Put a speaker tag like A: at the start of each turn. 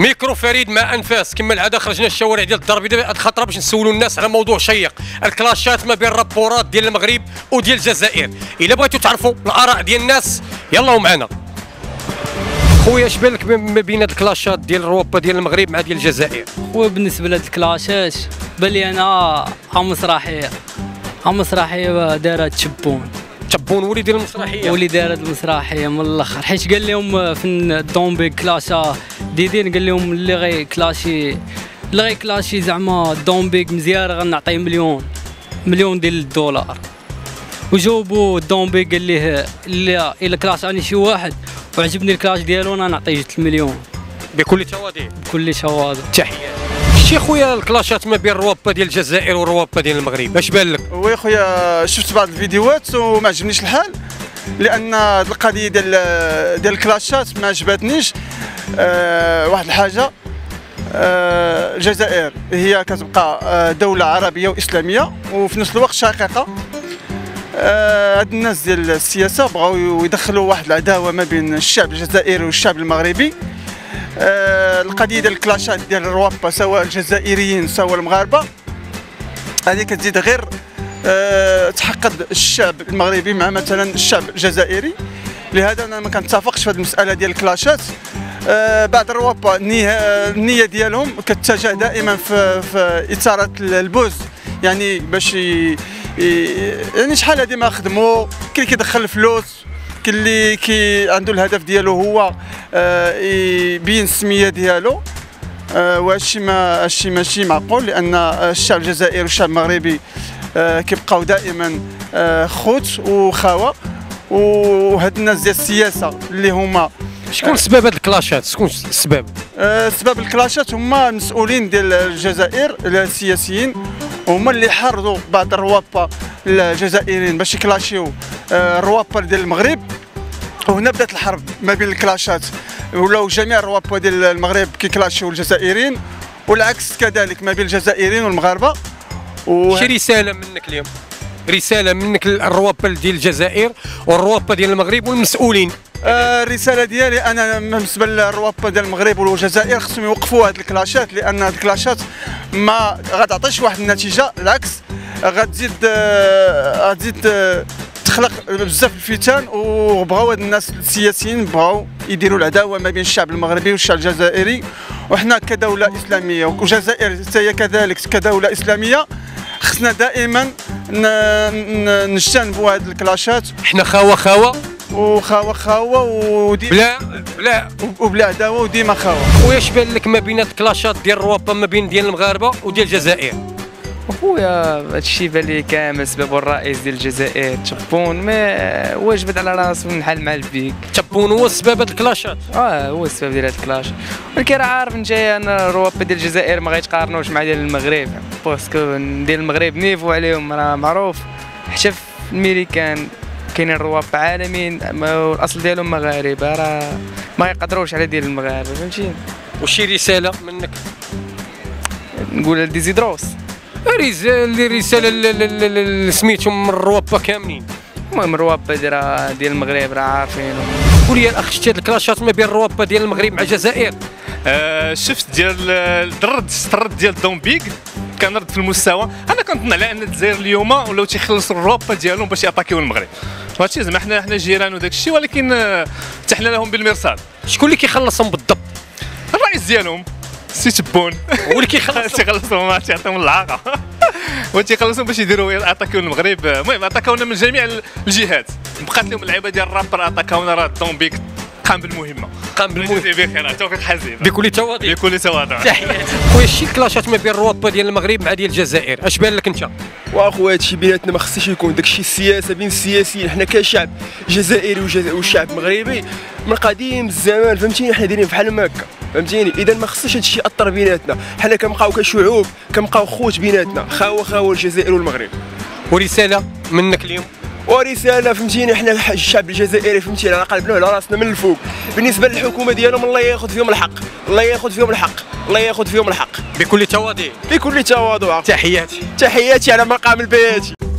A: ميكرو فريد مع انفاس كما العاده خرجنا الشوارع ديال الدار البيضاء هذه الخطره باش نسولوا الناس على موضوع شيق، الكلاشات ما بين الرابورات ديال المغرب وديال الجزائر. الا بغيتوا تعرفوا الاراء ديال الناس يلا معنا. خويا اش بان لك ما بين هاد الكلاشات ديال الروابا ديال المغرب مع ديال الجزائر؟
B: خويا بالنسبه لهاد الكلاشات بان لي انا مسرحيه دايره تشبون
A: هو اللي داير المسرحيه،
B: واللي داير المسرحيه من الاخر، حيت قال لهم في الدومبيك كلاشا ديدين، قال لهم اللي غي كلاشي زعما الدومبيك مزيان غنعطيه مليون ديال الدولار. وجاوبوا الدومبيك قال ليه الا كلاشاني شي واحد وعجبني الكلاش ديالو انا نعطيه 3 مليون
A: بكل تواضع. تحيات. شي خويا الكلاشات ما بين الروابا ديال الجزائر والروابا ديال المغرب اش بان لك؟
C: وي خويا شفت بعض الفيديوهات وما عجبنيش الحال، لان القضيه ديال الكلاشات ما عجبتنيش. واحد الحاجه، الجزائر هي كتبقى دوله عربيه واسلاميه وفي نفس الوقت شقيقه. هاد الناس ديال السياسه بغاو يدخلوا واحد العداوه ما بين الشعب الجزائري والشعب المغربي. القضيه ديال الكلاشات ديال الروابا سواء الجزائريين سواء المغاربه هذه كتزيد غير تحقد الشعب المغربي مع مثلا الشعب الجزائري. لهذا انا ما كنتفقش في هذه المساله ديال الكلاشات. بعض الروابا النيه ديالهم كتتجه دائما في اثاره البوز، يعني باش يعني شحال هذه ما خدموا، كاين اللي كيدخل الفلوس، كاين اللي عنده الهدف ديالو هو يبين السميه ديالو. وهادشي ماشي معقول، لان الشعب الجزائري والشعب المغربي كيبقاو دائما خوت وخاوه. وهاد الناس ديال السياسه اللي هما
A: شكون سبب هاد الكلاشات؟ شكون السبب؟
C: سبب الكلاشات هما المسؤولين ديال الجزائر السياسيين، هما اللي حرضوا بعض الروابا الجزائريين باش يكلاشيو الروابا ديال المغرب. وهنا بدات الحرب ما بين الكلاشات، ولاو جميع الروابا ديال المغرب كيكلاشيو الجزائريين، والعكس كذلك ما بين الجزائريين والمغاربه.
A: شي رساله منك اليوم، رساله منك للروابا ديال الجزائر والروابا ديال المغرب والمسؤولين.
C: الرساله ديالي انا بالنسبه للروابا ديال المغرب والجزائر خصهم يوقفوا هاد الكلاشات، لان هاد الكلاشات ما غتعطيش واحد النتيجه، العكس غتزيد تخلق بزاف الفتن. وبغاو هاد الناس السياسيين بغاو يديروا العداوه ما بين الشعب المغربي والشعب الجزائري. وحنا كدوله اسلاميه والجزائر هي كذلك كدوله اسلاميه خصنا دائما نجتنبوا هاد الكلاشات.
A: حنا خاوه
C: وبلا عداوه وديما خاوه.
A: واش بان لك ما بين الكلاشات ديال الروابا ما بين ديال المغاربه وديال الجزائر؟
D: خويا هادشي بان لي كامل سبب الرئيس ديال الجزائر تشبون ما واجبد على راسو نحل مع البيك.
A: تشبون هو السبب هاد الكلاشات؟
D: هو السبب ديال هاد الكلاشات، ولكن راه عارف نجي انا الروابا ديال الجزائر ما غيتقارنوش مع ديال المغرب، باسكو ديال المغرب نيفو عليهم راه معروف. حتى في الميريكان كاينين روابا عالميين الاصل ديالهم مغاربه، راه ما يقدروش على ديال المغاربه، فهمتيني.
A: وشي رساله منك؟
D: نقول ديزيدروس
A: الرساله اللي سميتهم من الروابا كاملين.
D: المهم الروابا ديال المغرب راه عارفين.
A: قول لي الاخ، شتي هاد الكلاشات ما بين الروابا ديال المغرب مع الجزائر؟
E: شفت ديال الرد ديال دومبيك كان رد في المستوى. انا كنظن على ان الجزائر اليوم ولاو تيخلصوا الروابا ديالهم باش ياتاكيو المغرب. هادشي زعما حنا جيران وداك الشيء، ولكن تحنا لهم بالمرصاد.
A: شكون اللي كيخلصهم بالضبط؟
E: الرئيس ديالهم سي تبون
A: هو اللي
E: كيخلصهم ما تيعطيهم العاقه وتيخلصهم باش يديروا اتاكيو المغرب. المهم اتاكاونا من جميع الجهات، بقات لهم اللعيبه ديال الرابر اتاكاونا. راه الدومبيك قام بالمهمه بخير. توفيق حزين
A: بكل تواضع.
E: تحياتي.
A: خويا شي كلاشات ما بين الروابا ديال المغرب مع ديال الجزائر اش بان لك انت؟
F: واخويا هادشي بيناتنا ما خصش يكون داكشي السياسه بين السياسيين. حنا كشعب جزائري والشعب المغربي من قديم الزمان، فهمتيني، حنا دايرين بحال ما هكا، فهمتيني. اذا ما خصش هادشي ياثر بيناتنا، حنا كنبقاو كشعوب كنبقاو خوت بيناتنا، خاوه الجزائر والمغرب.
A: ورساله منك اليوم؟
F: ورساله فهمتيني، حنا الشعب الجزائري فهمتيني على قلبنا وعلى راسنا من الفوق. بالنسبه للحكومه ديالهم الله ياخذ فيهم الحق،
A: بكل تواضع.
F: تحياتي
A: على مقام البياتي.